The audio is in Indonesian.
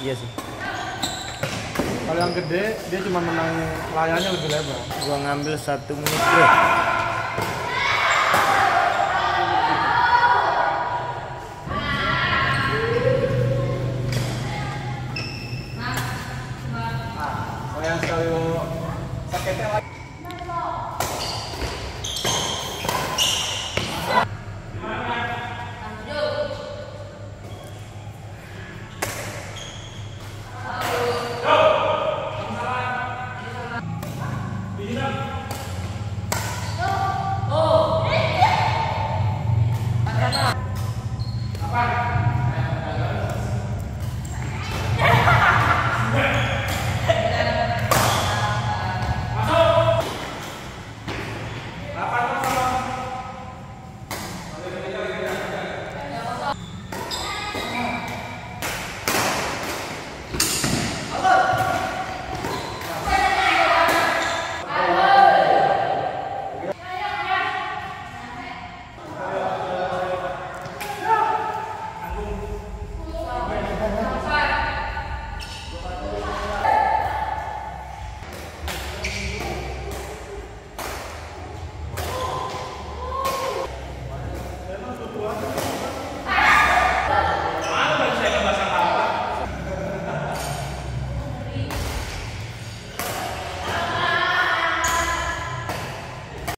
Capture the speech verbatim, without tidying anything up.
Iya sih. Kalau yang gede dia cuma menang layarnya lebih lebar. Gua ngambil satu menit bro. Sayang sekali